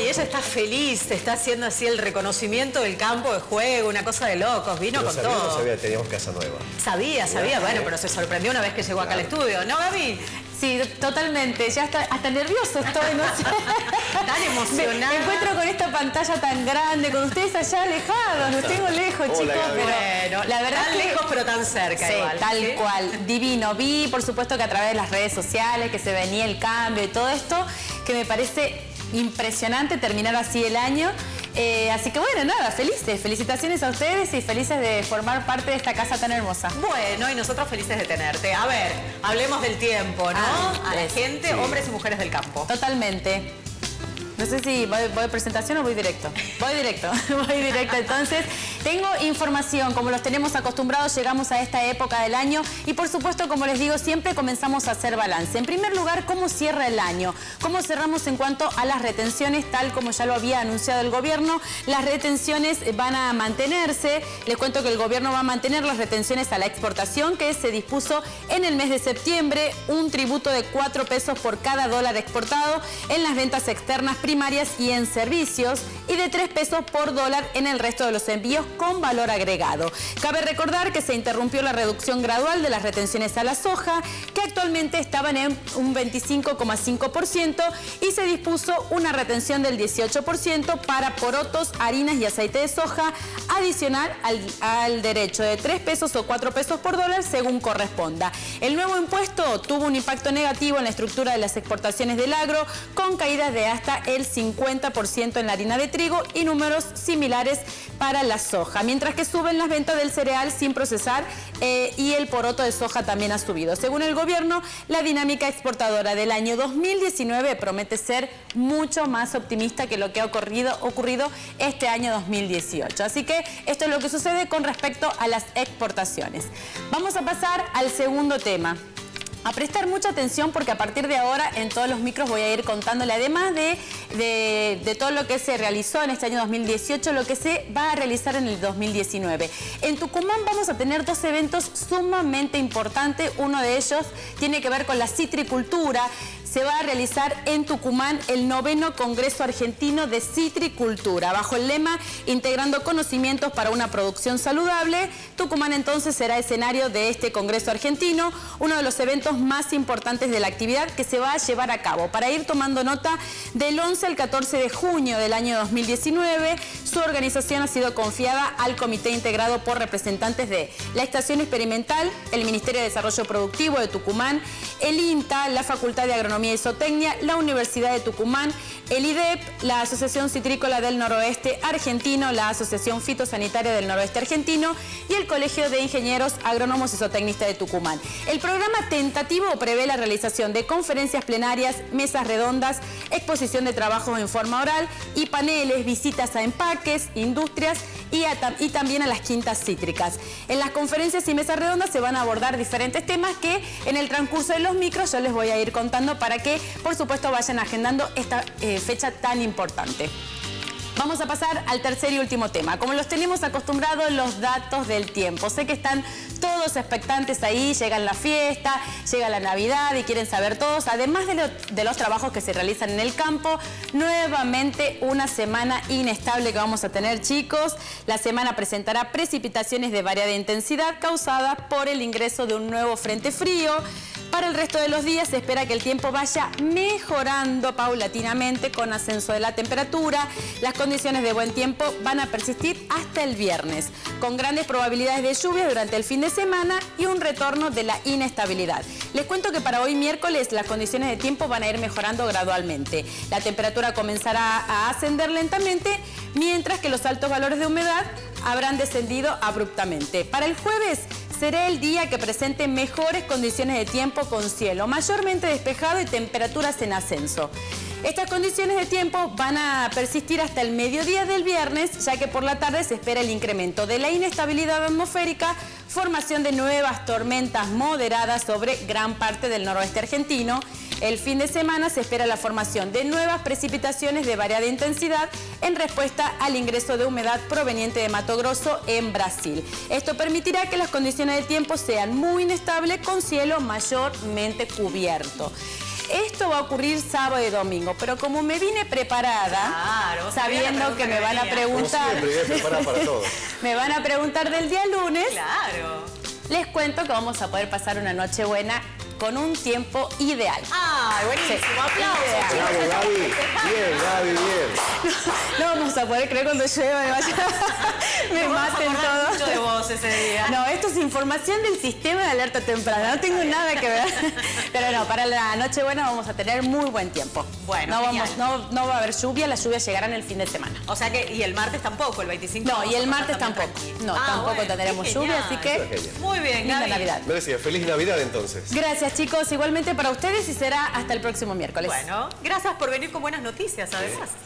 y ella está feliz, está haciendo así el reconocimiento del campo de juego, una cosa de locos, vino pero con todo. No sabía, teníamos casa nueva. Sabía, bueno, pero se sorprendió una vez que llegó acá al estudio, ¿no, Gaby? Sí, totalmente. Ya hasta nervioso estoy, no sé. Tan emocionada. Me encuentro con esta pantalla tan grande, con ustedes allá alejados. Los tengo lejos, Hola, chicos. Gaby. Bueno, la verdad tan lejos pero tan cerca, sí, igual. Tal ¿sí? cual. Divino. Vi, por supuesto, que a través de las redes sociales, que se venía el cambio y todo esto, que me parece impresionante terminar así el año. Así que bueno, nada, felices. Felicitaciones a ustedes y felices de formar parte de esta casa tan hermosa. Bueno, y nosotros felices de tenerte. A ver, hablemos del tiempo, ¿no? A la gente, sí. Hombres y mujeres del campo. Totalmente. No sé si voy de presentación o voy directo. Voy directo, voy directo. Entonces, tengo información, como los tenemos acostumbrados, llegamos a esta época del año y por supuesto, como les digo, siempre comenzamos a hacer balance. En primer lugar, ¿cómo cierra el año? ¿Cómo cerramos en cuanto a las retenciones? Tal como ya lo había anunciado el gobierno, las retenciones van a mantenerse. Les cuento que el gobierno va a mantener las retenciones a la exportación que se dispuso en el mes de septiembre, un tributo de 4 pesos por cada dólar exportado en las ventas externas primarias y en servicios y de 3 pesos por dólar en el resto de los envíos con valor agregado. Cabe recordar que se interrumpió la reducción gradual de las retenciones a la soja, que actualmente estaban en un 25,5% y se dispuso una retención del 18% para porotos, harinas y aceite de soja, adicional al derecho de 3 pesos o 4 pesos por dólar según corresponda. El nuevo impuesto tuvo un impacto negativo en la estructura de las exportaciones del agro, con caídas de hasta el 50% en la harina de trigo y números similares para la soja, mientras que suben las ventas del cereal sin procesar y el poroto de soja también ha subido. Según el gobierno, la dinámica exportadora del año 2019 promete ser mucho más optimista que lo que ha ocurrido este año 2018. Así que esto es lo que sucede con respecto a las exportaciones. Vamos a pasar al segundo tema. A prestar mucha atención porque a partir de ahora en todos los micros voy a ir contándole, además de todo lo que se realizó en este año 2018, lo que se va a realizar en el 2019. En Tucumán vamos a tener 2 eventos sumamente importantes. Uno de ellos tiene que ver con la citricultura. Se va a realizar en Tucumán el 9º Congreso Argentino de Citricultura, bajo el lema Integrando Conocimientos para una Producción Saludable. Tucumán entonces será escenario de este Congreso Argentino, uno de los eventos más importantes de la actividad que se va a llevar a cabo. Para ir tomando nota, del 11 al 14 de junio del año 2019, su organización ha sido confiada al comité integrado por representantes de la Estación Experimental, el Ministerio de Desarrollo Productivo de Tucumán, el INTA, la Facultad de Agronomía y Zootecnia, la Universidad de Tucumán, el IDEP, la Asociación Citrícola del Noroeste Argentino, la Asociación Fitosanitaria del Noroeste Argentino y el Colegio de Ingenieros Agrónomos y Zootecnistas de Tucumán. El programa tentativo prevé la realización de conferencias plenarias, mesas redondas, exposición de trabajos en forma oral y paneles, visitas a empaques, industrias y también a las quintas cítricas. En las conferencias y mesas redondas se van a abordar diferentes temas que en el transcurso de los micros yo les voy a ir contando para que, por supuesto, vayan agendando esta fecha tan importante. Vamos a pasar al tercer y último tema. Como los tenemos acostumbrados, los datos del tiempo. Sé que están todos expectantes ahí, llega la fiesta, llega la Navidad y quieren saber todos. Además de los trabajos que se realizan en el campo, nuevamente una semana inestable que vamos a tener, chicos. La semana presentará precipitaciones de variada intensidad causadas por el ingreso de un nuevo frente frío. Para el resto de los días se espera que el tiempo vaya mejorando paulatinamente con ascenso de la temperatura. Las condiciones de buen tiempo van a persistir hasta el viernes, con grandes probabilidades de lluvia durante el fin de semana y un retorno de la inestabilidad. Les cuento que para hoy miércoles las condiciones de tiempo van a ir mejorando gradualmente. La temperatura comenzará a ascender lentamente, mientras que los altos valores de humedad habrán descendido abruptamente. Para el jueves será el día que presente mejores condiciones de tiempo con cielo mayormente despejado y temperaturas en ascenso. Estas condiciones de tiempo van a persistir hasta el mediodía del viernes, ya que por la tarde se espera el incremento de la inestabilidad atmosférica, formación de nuevas tormentas moderadas sobre gran parte del noroeste argentino. El fin de semana se espera la formación de nuevas precipitaciones de variada intensidad en respuesta al ingreso de humedad proveniente de Mato Grosso en Brasil. Esto permitirá que las condiciones de tiempo sean muy inestables con cielo mayormente cubierto. Esto va a ocurrir sábado y domingo, pero como me vine preparada, Claro, sabiendo que me van a preguntar, Como siempre, preparada para todo. me van a preguntar del día lunes, Claro. les cuento que vamos a poder pasar una noche buena con un tiempo ideal. ¡Ay, buenísimo! Sí. ¡Aplausos! Bravo, Gaby. Bien, Gaby, bien. No vamos a poder creer cuando llueva me maten Vamos a acordar mucho de todo. vos ese día. No, esto es información del sistema de alerta temprana, no tengo nada que ver. Pero no, para la Nochebuena vamos a tener muy buen tiempo. Bueno, no va a haber lluvia, las lluvias llegarán el fin de semana. O sea que, y el martes tampoco, el 25. No, vamos y a el pasar martes también tampoco. tranquilo. No, tampoco bueno, tendremos qué lluvia, genial. así que Eso es genial. Muy bien, linda Gaby. Navidad. Merecía. Feliz Navidad entonces. Gracias, chicos. Igualmente para ustedes y será hasta el próximo miércoles. Bueno, gracias por venir con buenas noticias, además.